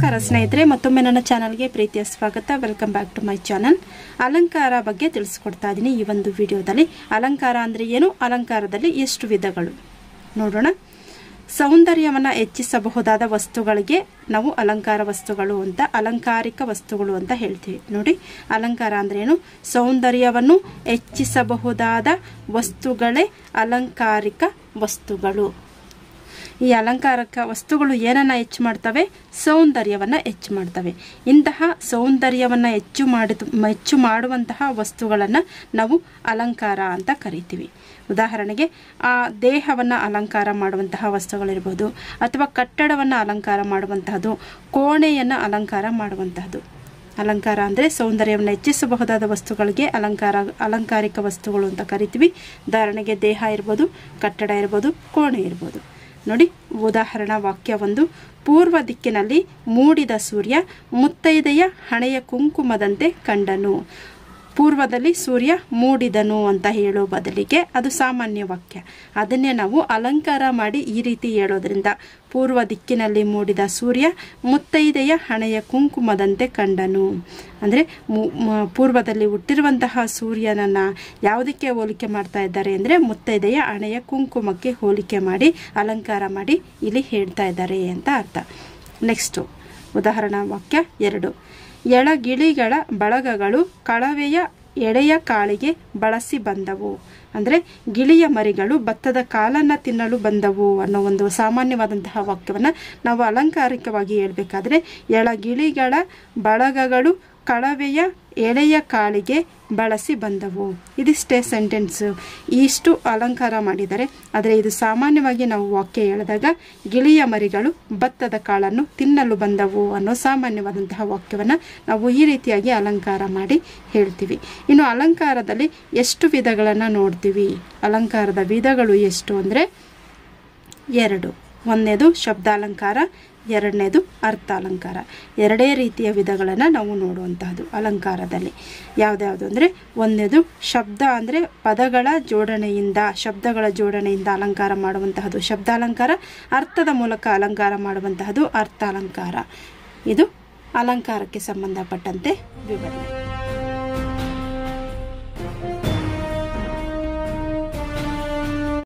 ನಮಸ್ಕಾರ ಸ್ನೇಹಿತರೆ, ಮತ್ತೊಮ್ಮೆ ನನ್ನ ಚಾನಲ್ಗೆ ಪ್ರೀತಿಯ ಸ್ವಾಗತ. Welcome back to my channel. ಅಲಂಕಾರ ಬಗ್ಗೆ ತಿಳಿಸ್ಕೊಡ್ತಾ ಇದ್ದೀನಿ ಈ ಒಂದು ವಿಡಿಯೋದಲ್ಲಿ. ಅಲಂಕಾರ ಅಂದರೆ ಏನು, ಅಲಂಕಾರದಲ್ಲಿ ಎಷ್ಟು ವಿಧಗಳು ನೋಡೋಣ. ಸೌಂದರ್ಯವನ್ನು ಹೆಚ್ಚಿಸಬಹುದಾದ ವಸ್ತುಗಳಿಗೆ ನಾವು ಅಲಂಕಾರ ವಸ್ತುಗಳು ಅಂತ, ಅಲಂಕಾರಿಕ ವಸ್ತುಗಳು ಅಂತ ಹೇಳ್ತೀವಿ. ನೋಡಿ, ಅಲಂಕಾರ ಅಂದ್ರೆ ಏನು? ಸೌಂದರ್ಯವನ್ನು ಹೆಚ್ಚಿಸಬಹುದಾದ ವಸ್ತುಗಳೇ ಅಲಂಕಾರಿಕ ವಸ್ತುಗಳು. ಈ ಅಲಂಕಾರಿಕ ವಸ್ತುಗಳು ಏನನ್ನ ಹೆಚ್ಚು ಮಾಡ್ತವೆ? ಸೌಂದರ್ಯವನ್ನು ಹೆಚ್ಚು ಮಾಡ್ತವೆ. ಇಂತಹ ಸೌಂದರ್ಯವನ್ನು ಹೆಚ್ಚು ಮಾಡುವಂತಹ ವಸ್ತುಗಳನ್ನು ನಾವು ಅಲಂಕಾರ ಅಂತ ಕರಿತೀವಿ. ಉದಾಹರಣೆಗೆ ಆ ದೇಹವನ್ನು ಅಲಂಕಾರ ಮಾಡುವಂತಹ ವಸ್ತುಗಳಿರ್ಬೋದು, ಅಥವಾ ಕಟ್ಟಡವನ್ನು ಅಲಂಕಾರ ಮಾಡುವಂತಹದ್ದು, ಕೋಣೆಯನ್ನು ಅಲಂಕಾರ ಮಾಡುವಂತಹದ್ದು. ಅಲಂಕಾರ ಅಂದರೆ ಸೌಂದರ್ಯವನ್ನು ಹೆಚ್ಚಿಸಬಹುದಾದ ವಸ್ತುಗಳಿಗೆ ಅಲಂಕಾರಿಕ ವಸ್ತುಗಳು ಅಂತ ಕರಿತೀವಿ. ಉದಾಹರಣೆಗೆ ದೇಹ ಇರ್ಬೋದು, ಕಟ್ಟಡ ಇರ್ಬೋದು, ಕೋಣೆ ಇರ್ಬೋದು. ನೋಡಿ, ಉದಾಹರಣಾ ವಾಕ್ಯ ಒಂದು. ಪೂರ್ವ ದಿಕ್ಕಿನಲ್ಲಿ ಮೂಡಿದ ಸೂರ್ಯ ಮುತ್ತೈದೆಯ ಹಣೆಯ ಕುಂಕುಮದಂತೆ ಕಂಡನು. ಪೂರ್ವದಲ್ಲಿ ಸೂರ್ಯ ಮೂಡಿದನು ಅಂತ ಹೇಳೋ ಬದಲಿಗೆ ಅದು ಸಾಮಾನ್ಯ ವಾಕ್ಯ. ಅದನ್ನೇ ನಾವು ಅಲಂಕಾರ ಮಾಡಿ ಈ ರೀತಿ ಹೇಳೋದ್ರಿಂದ, ಪೂರ್ವ ದಿಕ್ಕಿನಲ್ಲಿ ಮೂಡಿದ ಸೂರ್ಯ ಮುತ್ತೈದೆಯ ಹಣೆಯ ಕುಂಕುಮದಂತೆ ಕಂಡನು ಅಂದರೆ ಪೂರ್ವದಲ್ಲಿ ಹುಟ್ಟಿರುವಂತಹ ಸೂರ್ಯನನ್ನು ಯಾವುದಕ್ಕೆ ಹೋಲಿಕೆ ಮಾಡ್ತಾ ಇದ್ದಾರೆ ಅಂದರೆ ಮುತ್ತೈದೆಯ ಹಣೆಯ ಕುಂಕುಮಕ್ಕೆ ಹೋಲಿಕೆ ಮಾಡಿ ಅಲಂಕಾರ ಮಾಡಿ ಇಲ್ಲಿ ಹೇಳ್ತಾ ಇದ್ದಾರೆ ಅಂತ ಅರ್ಥ. ನೆಕ್ಸ್ಟು ಉದಾಹರಣಾ ವಾಕ್ಯ 2. ಎಳಗಿಳಿಗಳ ಬಳಗಗಳು ಕಳವೆಯ ಎಳೆಯ ಕಾಳಿಗೆ ಬಳಸಿ ಬಂದವು. ಅಂದರೆ ಗಿಳಿಯ ಮರಿಗಳು ಭತ್ತದ ಕಾಲನ್ನು ತಿನ್ನಲು ಬಂದವು ಅನ್ನೋ ಒಂದು ಸಾಮಾನ್ಯವಾದಂತಹ ವಾಕ್ಯವನ್ನು ನಾವು ಅಲಂಕಾರಿಕವಾಗಿ ಹೇಳಬೇಕಾದ್ರೆ, ಎಳಗಿಳಿಗಳ ಬಳಗಗಳು ಕಳವೆಯ ಎಳೆಯ ಕಾಳಿಗೆ ಬಳಸಿ ಬಂದವು. ಇದಿಷ್ಟೇ ಸೆಂಟೆನ್ಸು. ಇಷ್ಟು ಅಲಂಕಾರ ಮಾಡಿದ್ದಾರೆ. ಆದರೆ ಇದು ಸಾಮಾನ್ಯವಾಗಿ ನಾವು ವಾಕ್ಯ ಹೇಳಿದಾಗ ಗಿಳಿಯ ಮರಿಗಳು ಭತ್ತದ ಕಾಳನ್ನು ತಿನ್ನಲು ಬಂದವು ಅನ್ನೋ ಸಾಮಾನ್ಯವಾದಂತಹ ವಾಕ್ಯವನ್ನು ನಾವು ಈ ರೀತಿಯಾಗಿ ಅಲಂಕಾರ ಮಾಡಿ ಹೇಳ್ತೀವಿ. ಇನ್ನು ಅಲಂಕಾರದಲ್ಲಿ ಎಷ್ಟು ವಿಧಗಳನ್ನು ನೋಡ್ತೀವಿ? ಅಲಂಕಾರದ ವಿಧಗಳು ಎಷ್ಟು ಅಂದರೆ 2. ಒಂದನೇದು ಶಬ್ದಾಲಂಕಾರ, ಎರಡನೇದು ಅರ್ಥಾಲಂಕಾರ. ಎರಡೇ ರೀತಿಯ ವಿಧಗಳನ್ನು ನಾವು ನೋಡುವಂತಹದ್ದು ಅಲಂಕಾರದಲ್ಲಿ. ಯಾವುದ್ಯಾವುದು ಅಂದರೆ, ಒಂದನೇದು ಶಬ್ದ ಅಂದರೆ ಶಬ್ದಗಳ ಜೋಡಣೆಯಿಂದ ಅಲಂಕಾರ ಮಾಡುವಂತಹದ್ದು ಶಬ್ದಾಲಂಕಾರ. ಅರ್ಥದ ಮೂಲಕ ಅಲಂಕಾರ ಮಾಡುವಂತಹದ್ದು ಅರ್ಥಾಲಂಕಾರ. ಇದು ಅಲಂಕಾರಕ್ಕೆ ಸಂಬಂಧಪಟ್ಟಂತೆ ವಿವರಣೆ.